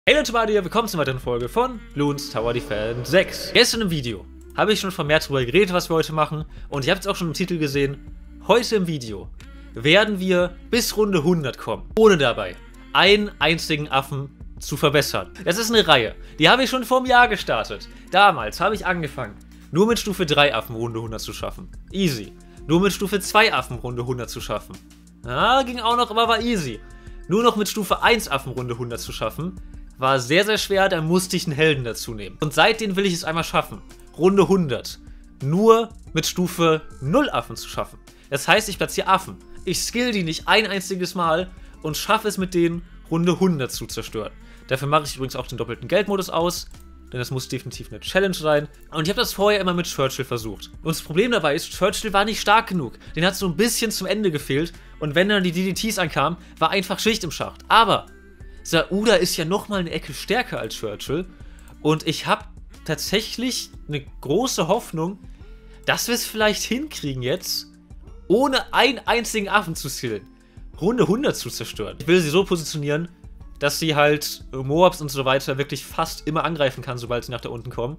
Hey Leute, hier, willkommen zu einer weiteren Folge von Bloons Tower Defense 6. Gestern im Video habe ich schon vermehrt darüber geredet, was wir heute machen. Und ihr habt es auch schon im Titel gesehen. Heute im Video werden wir bis Runde 100 kommen, ohne dabei einen einzigen Affen zu verbessern. Das ist eine Reihe, die habe ich schon vor einem Jahr gestartet. Damals habe ich angefangen, nur mit Stufe 3 Affen Runde 100 zu schaffen. Easy. Nur mit Stufe 2 Affen Runde 100 zu schaffen. Ja, ging auch noch, aber war easy. Nur noch mit Stufe 1 Affen Runde 100 zu schaffen. War sehr, sehr schwer, da musste ich einen Helden dazu nehmen. Und seitdem will ich es einmal schaffen, Runde 100 nur mit Stufe 0 Affen zu schaffen. Das heißt, ich platziere Affen. Ich skill die nicht ein einziges Mal und schaffe es mit denen, Runde 100 zu zerstören. Dafür mache ich übrigens auch den doppelten Geldmodus aus, denn das muss definitiv eine Challenge sein. Und ich habe das vorher immer mit Churchill versucht. Und das Problem dabei ist, Churchill war nicht stark genug. Den hat so ein bisschen zum Ende gefehlt. Und wenn dann die DDTs ankamen, war einfach Schicht im Schacht. Aber Sauda ist ja nochmal eine Ecke stärker als Churchill. Und ich habe tatsächlich eine große Hoffnung, dass wir es vielleicht hinkriegen jetzt, ohne einen einzigen Affen zu skillen, Runde 100 zu zerstören. Ich will sie so positionieren, dass sie halt Moabs und so weiter wirklich fast immer angreifen kann, sobald sie nach da unten kommen.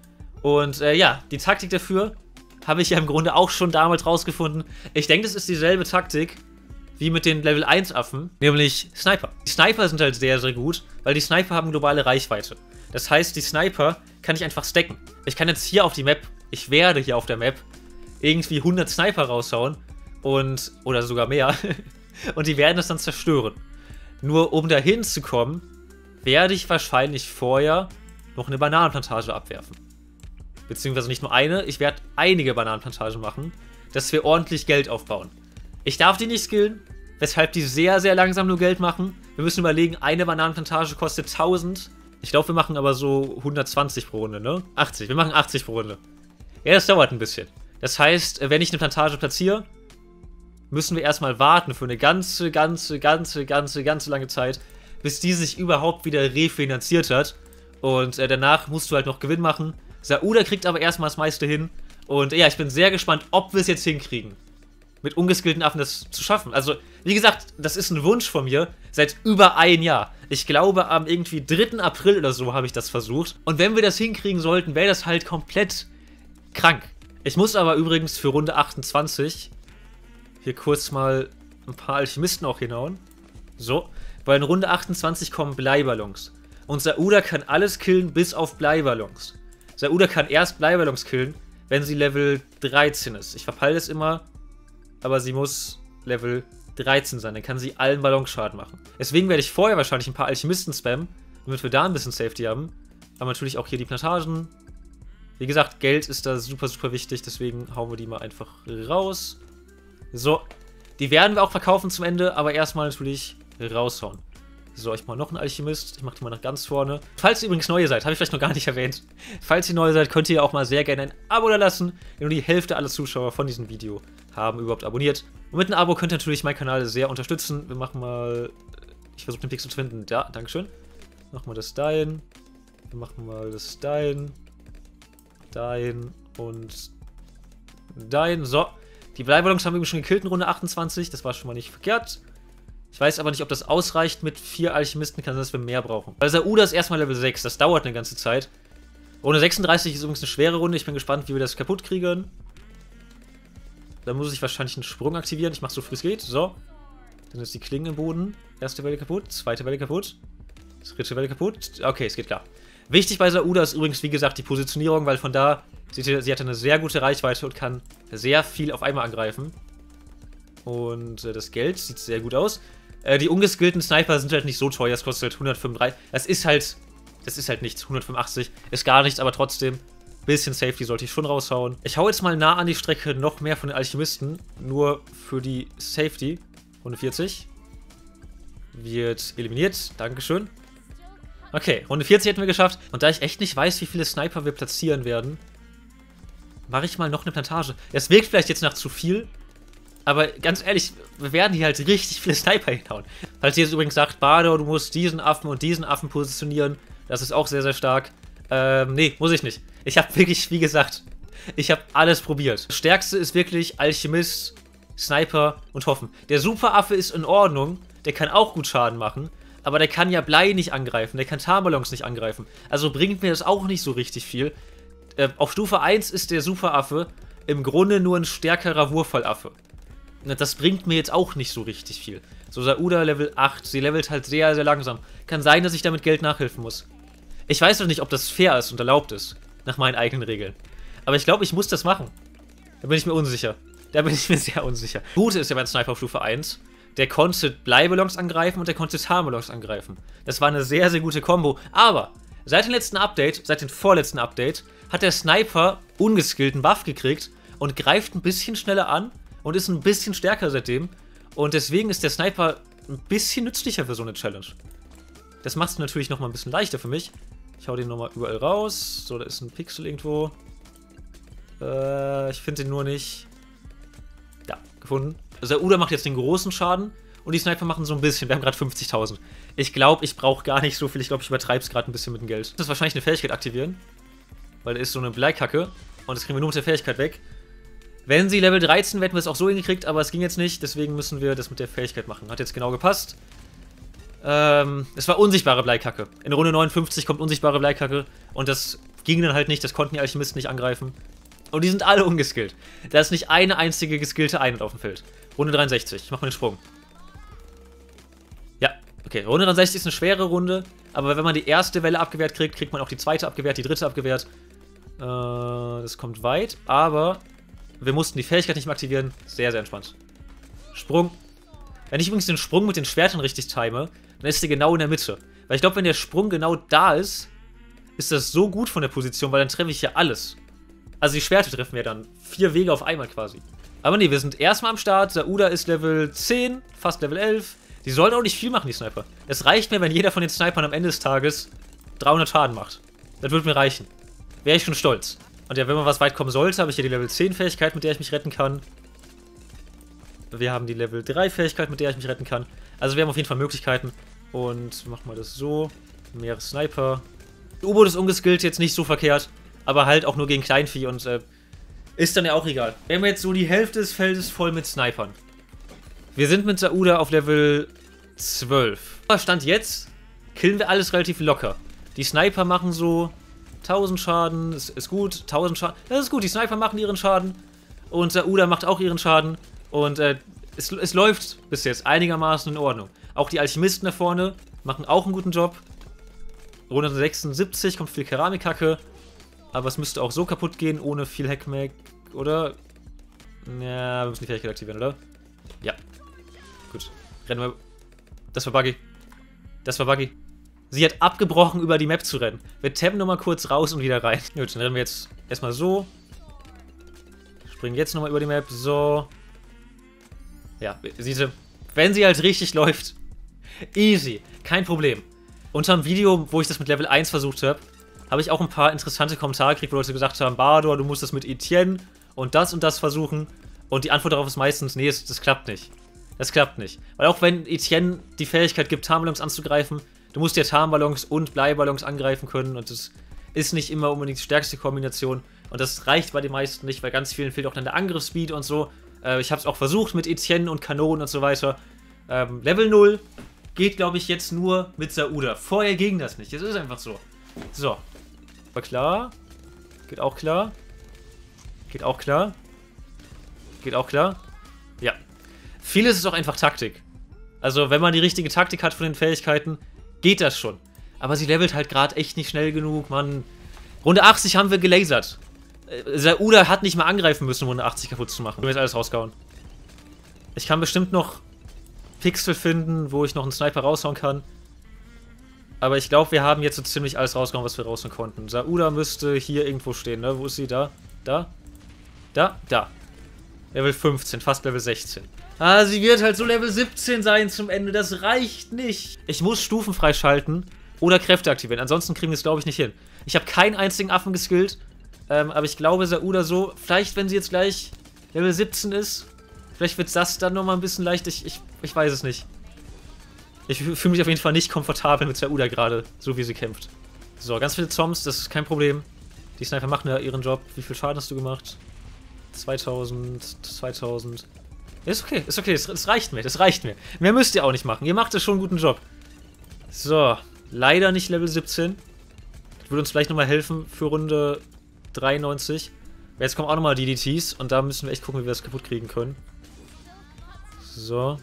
Und ja, die Taktik dafür habe ich ja im Grunde auch schon damals rausgefunden. Ich denke, das ist dieselbe Taktik wie mit den Level 1 Affen, nämlich Sniper. Die Sniper sind halt sehr, sehr gut, weil die Sniper haben globale Reichweite. Das heißt, die Sniper kann ich einfach stacken. Ich kann jetzt hier auf die Map, ich werde hier auf der Map irgendwie 100 Sniper raushauen und, oder sogar mehr, und die werden das dann zerstören. Nur um dahin zu kommen, werde ich wahrscheinlich vorher noch eine Bananenplantage abwerfen. Beziehungsweise nicht nur eine, ich werde einige Bananenplantagen machen, dass wir ordentlich Geld aufbauen. Ich darf die nicht skillen, weshalb die sehr, sehr langsam nur Geld machen. Wir müssen überlegen, eine Bananenplantage kostet 1000. Ich glaube, wir machen aber so 120 pro Runde, ne? 80, wir machen 80 pro Runde. Ja, das dauert ein bisschen. Das heißt, wenn ich eine Plantage platziere, müssen wir erstmal warten für eine ganz lange Zeit, bis die sich überhaupt wieder refinanziert hat. Und danach musst du halt noch Gewinn machen. Sauda kriegt aber erstmal das meiste hin. Und ja, ich bin sehr gespannt, ob wir es jetzt hinkriegen, mit ungeskillten Affen das zu schaffen. Also, wie gesagt, das ist ein Wunsch von mir seit über ein Jahr. Ich glaube, am irgendwie 3. April oder so habe ich das versucht. Und wenn wir das hinkriegen sollten, wäre das halt komplett krank. Ich muss aber übrigens für Runde 28 hier kurz mal ein paar Alchemisten auch hinhauen. So, weil in Runde 28 kommen Bleiballons. Und Sauda kann alles killen, bis auf Bleiballons. Sauda kann erst Bleiballons killen, wenn sie Level 13 ist. Ich verpeile es immer, aber sie muss Level 13 sein. Dann kann sie allen Ballonschaden machen. Deswegen werde ich vorher wahrscheinlich ein paar Alchemisten spammen, damit wir da ein bisschen Safety haben. Aber natürlich auch hier die Plantagen. Wie gesagt, Geld ist da super, super wichtig. Deswegen hauen wir die mal einfach raus. So, die werden wir auch verkaufen zum Ende, aber erstmal natürlich raushauen. So, ich mache noch einen Alchemist. Ich mache die mal nach ganz vorne. Falls ihr übrigens neu seid, habe ich vielleicht noch gar nicht erwähnt. Falls ihr neu seid, könnt ihr auch mal sehr gerne ein Abo da lassen. Denn nur die Hälfte aller Zuschauer von diesem Video haben überhaupt abonniert. Und mit einem Abo könnt ihr natürlich meinen Kanal sehr unterstützen. Wir machen mal... Ich versuche den Pixel zu finden. Da, dankeschön. Machen wir das dahin. Wir machen mal das dahin. Dahin und dahin. So. Die Bleiballons haben wir schon gekillt in Runde 28. Das war schon mal nicht verkehrt. Ich weiß aber nicht, ob das ausreicht mit 4 Alchemisten. Kann sein, dass wir mehr brauchen. Weil Sauda ist erstmal Level 6. Das dauert eine ganze Zeit. Runde 36 ist übrigens eine schwere Runde. Ich bin gespannt, wie wir das kaputt kriegen. Da muss ich wahrscheinlich einen Sprung aktivieren. Ich mache so früh es geht. So. Dann ist die Klinge im Boden. Erste Welle kaputt. Zweite Welle kaputt. Dritte Welle kaputt. Okay, es geht klar. Wichtig bei Sauda ist übrigens, wie gesagt, die Positionierung, weil von da, sie hat eine sehr gute Reichweite und kann sehr viel auf einmal angreifen. Und das Geld sieht sehr gut aus. Die ungeskillten Sniper sind halt nicht so teuer. Das kostet halt 135. Das ist halt nichts. 185 ist gar nichts, aber trotzdem. Bisschen Safety sollte ich schon raushauen. Ich hau jetzt mal nah an die Strecke noch mehr von den Alchemisten. Nur für die Safety. Runde 40. Wird eliminiert. Dankeschön. Okay, Runde 40 hätten wir geschafft. Und da ich echt nicht weiß, wie viele Sniper wir platzieren werden, mache ich mal noch eine Plantage. Das wirkt vielleicht jetzt nach zu viel. Aber ganz ehrlich, wir werden hier halt richtig viele Sniper hinhauen. Falls ihr jetzt übrigens sagt, Bardo, du musst diesen Affen und diesen Affen positionieren. Das ist auch sehr, sehr stark. Nee, muss ich nicht. Ich habe wirklich, wie gesagt, ich habe alles probiert. Das Stärkste ist wirklich Alchemist, Sniper und Hoffen. Der Superaffe ist in Ordnung. Der kann auch gut Schaden machen. Aber der kann ja Blei nicht angreifen, der kann Tarnballons nicht angreifen. Also bringt mir das auch nicht so richtig viel. Auf Stufe 1 ist der Superaffe im Grunde nur ein stärkerer Wurfallaffe. Das bringt mir jetzt auch nicht so richtig viel. So, Sauda Level 8, sie levelt halt sehr, sehr langsam. Kann sein, dass ich damit Geld nachhelfen muss. Ich weiß noch nicht, ob das fair ist und erlaubt ist, nach meinen eigenen Regeln. Aber ich glaube, ich muss das machen. Da bin ich mir unsicher. Da bin ich mir sehr unsicher. Gute ist ja beim Sniper auf Stufe 1, der konnte Bleiballons angreifen und der konnte Tarnballons angreifen. Das war eine sehr, sehr gute Kombo. Aber seit dem letzten Update, seit dem vorletzten Update, hat der Sniper ungeskillten Buff gekriegt und greift ein bisschen schneller an und ist ein bisschen stärker seitdem. Und deswegen ist der Sniper ein bisschen nützlicher für so eine Challenge. Das macht es natürlich nochmal ein bisschen leichter für mich. Ich hau den nochmal überall raus. So, da ist ein Pixel irgendwo. Ich finde den nur nicht. Ja, gefunden. Sauda macht jetzt den großen Schaden und die Sniper machen so ein bisschen. Wir haben gerade 50.000. Ich glaube, ich brauche gar nicht so viel. Ich glaube, ich übertreibe es gerade ein bisschen mit dem Geld. Das ist wahrscheinlich eine Fähigkeit aktivieren. Weil da ist so eine Bleikacke. Und das kriegen wir nur mit der Fähigkeit weg. Wenn sie Level 13, hätten wir es auch so hingekriegt, aber es ging jetzt nicht. Deswegen müssen wir das mit der Fähigkeit machen. Hat jetzt genau gepasst. Es war unsichtbare Bleikacke. In Runde 59 kommt unsichtbare Bleikacke. Und das ging dann halt nicht. Das konnten die Alchemisten nicht angreifen. Und die sind alle ungeskillt. Da ist nicht eine einzige geskillte Einheit auf dem Feld. Runde 63. Ich mach mal den Sprung. Ja, okay. Runde 63 ist eine schwere Runde. Aber wenn man die erste Welle abgewehrt kriegt, kriegt man auch die zweite abgewehrt, die dritte abgewehrt. Das kommt weit. Aber wir mussten die Fähigkeit nicht mehr aktivieren. Sehr, sehr entspannt. Sprung. Wenn ich übrigens den Sprung mit den Schwertern richtig time, dann ist der genau in der Mitte. Weil ich glaube, wenn der Sprung genau da ist, ist das so gut von der Position, weil dann treffe ich ja alles. Also die Schwerter treffen wir dann 4 Wege auf einmal quasi. Aber nee, wir sind erstmal am Start. Sauda ist Level 10, fast Level 11. Die sollen auch nicht viel machen, die Sniper. Es reicht mir, wenn jeder von den Snipern am Ende des Tages 300 Schaden macht. Das würde mir reichen. Wäre ich schon stolz. Und ja, wenn man was weit kommen sollte, habe ich hier die Level 10 Fähigkeit, mit der ich mich retten kann. Wir haben die Level 3 Fähigkeit, mit der ich mich retten kann. Also wir haben auf jeden Fall Möglichkeiten. Und machen wir das so. Mehr Sniper. U-Boot ist ungeskillt, jetzt nicht so verkehrt. Aber halt auch nur gegen Kleinvieh und ist dann ja auch egal. Wir haben jetzt so die Hälfte des Feldes voll mit Snipern. Wir sind mit Sauda auf Level 12. Stand jetzt, killen wir alles relativ locker. Die Sniper machen so 1000 Schaden, ist gut, 1000 Schaden. Das ist gut, die Sniper machen ihren Schaden. Und Sauda macht auch ihren Schaden. Und es läuft bis jetzt einigermaßen in Ordnung. Auch die Alchemisten da vorne machen auch einen guten Job. Runde 76 kommt viel Keramikkacke. Aber es müsste auch so kaputt gehen, ohne viel Hackmack, oder? Ja, wir müssen die Fähigkeit aktivieren, oder? Ja. Gut. Rennen wir. Das war buggy. Das war buggy. Sie hat abgebrochen, über die Map zu rennen. Wir tappen nochmal kurz raus und wieder rein. Gut, dann rennen wir jetzt erstmal so. Springen jetzt nochmal über die Map. So. Ja, siehst du, wenn sie halt richtig läuft. Easy. Kein Problem. Unter dem Video, wo ich das mit Level 1 versucht habe ich auch ein paar interessante Kommentare gekriegt, wo Leute gesagt haben, Bardor, du musst das mit Etienne und das versuchen. Und die Antwort darauf ist meistens, nee, das klappt nicht. Das klappt nicht. Weil auch wenn Etienne die Fähigkeit gibt, Tarnballons anzugreifen, du musst ja Tarnballons und Bleiballons angreifen können. Und das ist nicht immer unbedingt die stärkste Kombination. Und das reicht bei den meisten nicht, weil ganz vielen fehlt auch dann der Angriffsspeed und so. Ich habe es auch versucht mit Etienne und Kanonen und so weiter. Level 0 geht, glaube ich, jetzt nur mit Sauda. Vorher ging das nicht. Es ist einfach so. So. War klar. Geht auch klar. Geht auch klar. Geht auch klar. Ja. Vieles ist auch einfach Taktik. Also, wenn man die richtige Taktik hat von den Fähigkeiten, geht das schon. Aber sie levelt halt gerade echt nicht schnell genug, Mann. Runde 80 haben wir gelasert. Sauda hat nicht mal angreifen müssen, um Runde 80 kaputt zu machen. Ich will jetzt alles rausgehauen. Ich kann bestimmt noch Pixel finden, wo ich noch einen Sniper raushauen kann. Aber ich glaube, wir haben jetzt so ziemlich alles rausgehauen, was wir raushauen konnten. Sauda müsste hier irgendwo stehen, ne? Wo ist sie? Da? Da? Da? Da. Level 15, fast Level 16. Ah, sie wird halt so Level 17 sein zum Ende. Das reicht nicht. Ich muss Stufen freischalten oder Kräfte aktivieren. Ansonsten kriegen wir es, glaube ich, nicht hin. Ich habe keinen einzigen Affen geskillt. Aber ich glaube, Sauda so, vielleicht, wenn sie jetzt gleich Level 17 ist, vielleicht wird das dann nochmal ein bisschen leicht. Ich weiß es nicht. Ich fühle mich auf jeden Fall nicht komfortabel mit Sauda gerade, so wie sie kämpft. So, ganz viele Zombies, das ist kein Problem. Die Sniper machen ja ihren Job. Wie viel Schaden hast du gemacht? 2000, 2000. Ist okay, das reicht mir, das reicht mir. Mehr müsst ihr auch nicht machen, ihr macht schon einen guten Job. So, leider nicht Level 17. Das würde uns vielleicht nochmal helfen für Runde 93. Jetzt kommen auch nochmal DDTs und da müssen wir echt gucken, wie wir das kaputt kriegen können. So.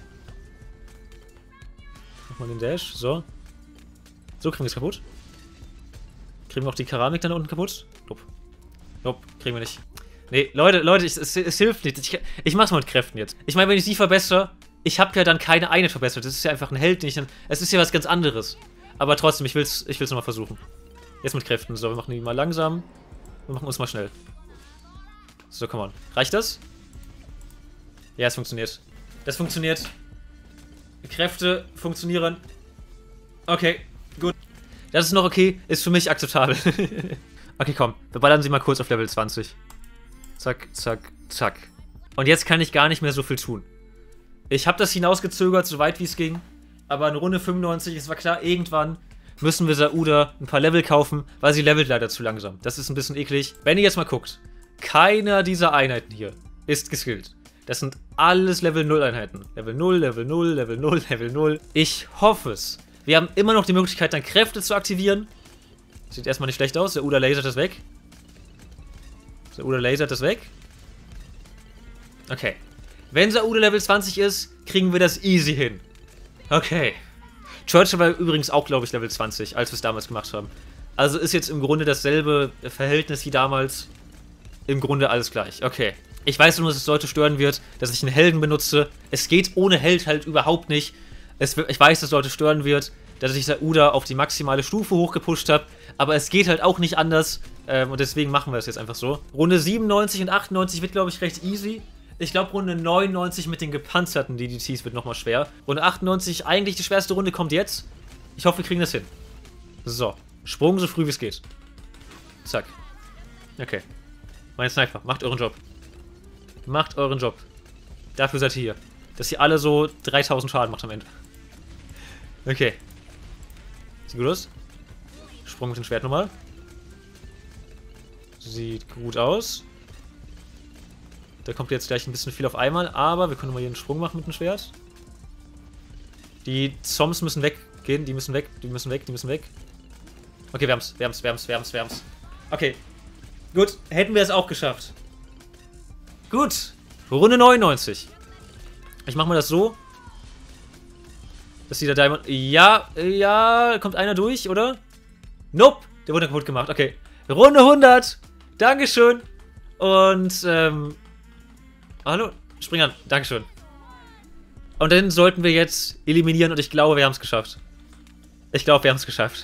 Nochmal den Dash. So. So kriegen wir es kaputt. Kriegen wir auch die Keramik dann unten kaputt? Nope. Nope, kriegen wir nicht. Nee, Leute, es hilft nicht. Ich mach's mal mit Kräften jetzt. Ich meine, wenn ich sie verbessere, ich habe ja dann keine Einheit verbessert. Das ist ja einfach ein Held nicht. Es ist ja was ganz anderes. Aber trotzdem, ich will's nochmal versuchen. Jetzt mit Kräften. So, wir machen die mal langsam. Wir machen uns mal schnell. So, come on. Reicht das? Ja, es funktioniert. Das funktioniert. Kräfte funktionieren. Okay, gut. Das ist noch okay. Ist für mich akzeptabel. Okay, komm. Wir ballern sie mal kurz auf Level 20. Zack, zack, zack. Und jetzt kann ich gar nicht mehr so viel tun. Ich habe das hinausgezögert, so weit wie es ging. Aber in Runde 95, es war klar, irgendwann müssen wir Sauda ein paar Level kaufen, weil sie levelt leider zu langsam. Das ist ein bisschen eklig. Wenn ihr jetzt mal guckt, keiner dieser Einheiten hier ist geskillt. Das sind alles Level 0 Einheiten. Level 0, Level 0, Level 0, Level 0. Ich hoffe es. Wir haben immer noch die Möglichkeit, dann Kräfte zu aktivieren. Sieht erstmal nicht schlecht aus. Sauda lasert das weg. Sauda lasert das weg. Okay. Wenn Sauda Level 20 ist, kriegen wir das easy hin. Okay. Churchill war übrigens auch, glaube ich, Level 20, als wir es damals gemacht haben. Also ist jetzt im Grunde dasselbe Verhältnis wie damals. Im Grunde alles gleich. Okay. Ich weiß nur, dass es Leute stören wird, dass ich einen Helden benutze. Es geht ohne Held halt überhaupt nicht. Ich weiß, dass es Leute stören wird, dass ich Sauda auf die maximale Stufe hochgepusht habe. Aber es geht halt auch nicht anders. Und deswegen machen wir es jetzt einfach so. Runde 97 und 98 wird, glaube ich, recht easy. Ich glaube, Runde 99 mit den gepanzerten DDTs wird nochmal schwer. Runde 98, eigentlich die schwerste Runde, kommt jetzt. Ich hoffe, wir kriegen das hin. So. Sprung so früh wie es geht. Zack. Okay. Mein Sniper, macht euren Job. Macht euren Job. Dafür seid ihr hier. Dass ihr alle so 3000 Schaden macht am Ende. Okay. Sieht gut aus. Sprung mit dem Schwert nochmal. Sieht gut aus. Da kommt jetzt gleich ein bisschen viel auf einmal, aber wir können mal hier einen Sprung machen mit dem Schwert. Die Zombs müssen weggehen, die müssen weg, die müssen weg, die müssen weg. Okay, wir haben's. Okay. Gut, hätten wir es auch geschafft. Gut. Runde 99. Ich mach mal das so. Dass dieser Diamond... Ja, kommt einer durch, oder? Nope, der wurde kaputt gemacht. Okay. Runde 100. Dankeschön. Und, hallo, spring an. Dankeschön. Und dann sollten wir jetzt eliminieren und ich glaube, wir haben es geschafft. Ich glaube, wir haben es geschafft.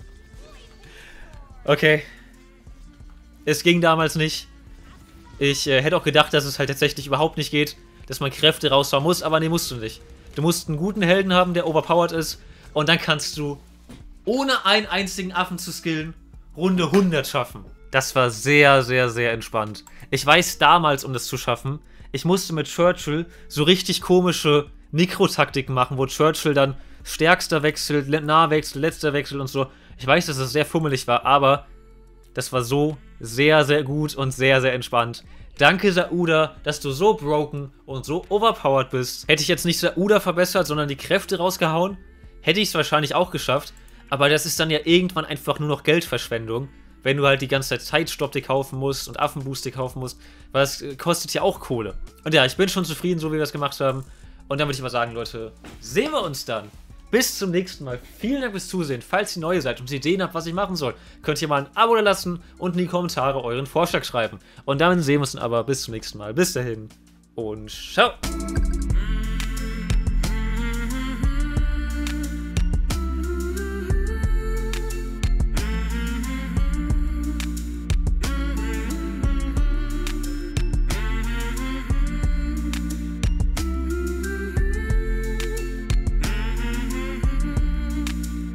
Okay. Es ging damals nicht. Ich hätte auch gedacht, dass es halt tatsächlich überhaupt nicht geht, dass man Kräfte raushauen muss, aber nee, musst du nicht. Du musst einen guten Helden haben, der overpowered ist und dann kannst du, ohne einen einzigen Affen zu skillen, Runde 100 schaffen. Das war sehr, sehr, sehr entspannt. Ich weiß damals, um das zu schaffen, ich musste mit Churchill so richtig komische Mikrotaktiken machen, wo Churchill dann stärkster wechselt, Nahwechsel, letzter Wechsel und so. Ich weiß, dass es sehr fummelig war, aber das war so sehr, sehr gut und sehr, sehr entspannt. Danke, Sauda, dass du so broken und so overpowered bist. Hätte ich jetzt nicht Sauda verbessert, sondern die Kräfte rausgehauen, hätte ich es wahrscheinlich auch geschafft. Aber das ist dann ja irgendwann einfach nur noch Geldverschwendung, wenn du halt die ganze Zeit Zeitstopp dir kaufen musst und Affenboost dir kaufen musst, weil das kostet ja auch Kohle. Und ja, ich bin schon zufrieden, so wie wir das gemacht haben. Und dann würde ich mal sagen, Leute, sehen wir uns dann. Bis zum nächsten Mal. Vielen Dank fürs Zusehen. Falls ihr neu seid und Ideen habt, was ich machen soll, könnt ihr mal ein Abo da lassen und in die Kommentare euren Vorschlag schreiben. Und dann sehen wir uns dann aber bis zum nächsten Mal. Bis dahin und ciao.